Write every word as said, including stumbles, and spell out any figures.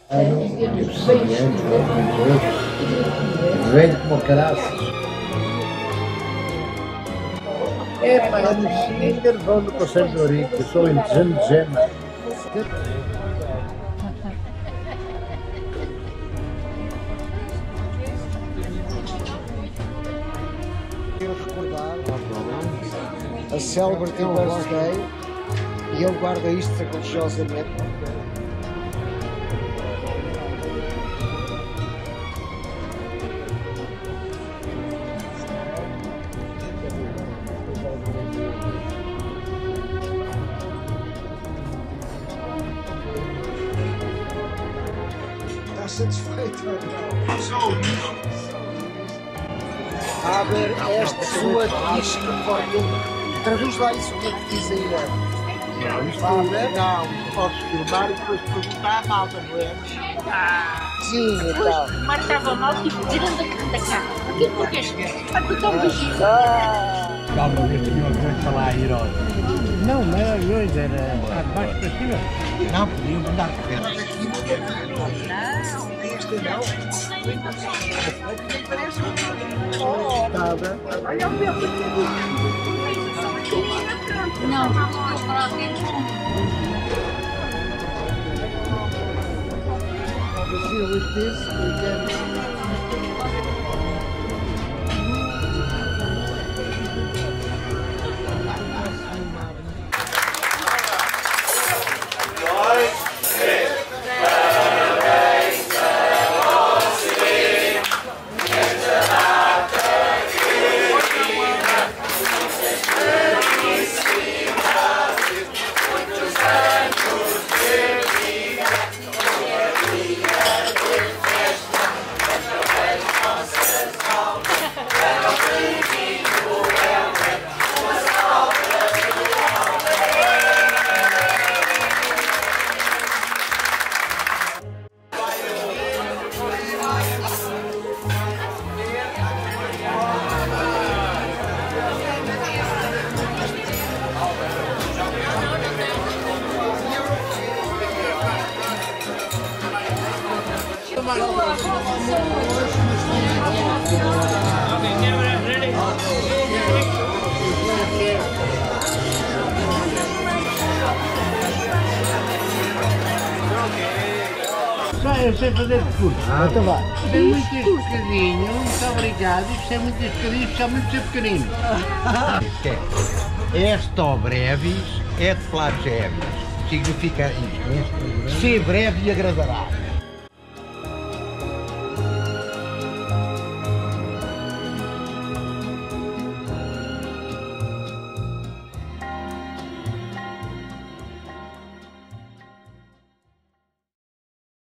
Tive cem anos, vinte outros, velho como caraças. É, pá, eu nasci em Carvão do Conselho de Ourique, eu sou entejano de Gema. Eu recordar a célebre birthday e ele guarda isto religiosamente. Está satisfeito? A ver, esta sua diz que pode. Traduz lá isso que é que diz aí. Não, isto não, podes filmar e depois perguntar à malta, não é? Sim, e tal. Marcava mal, tipo, tirando da cara. Aquilo porque és. Para tu tão vigível. Calma, vez tinha uma coisa para lá a ir hoje. Não, não era hoje, era de baixo para cima. Não, podiam mandar correr. Este não. Nada. Não, vamos para a frente. With this, we can. Eu sei fazer de curso. Ah, então vá. É muito este bocadinho, muito obrigado. Isto é muito este bocadinho, especialmente ser pequenino. Esto brevis et flagevis. Significa isto. Ser breve e agradará.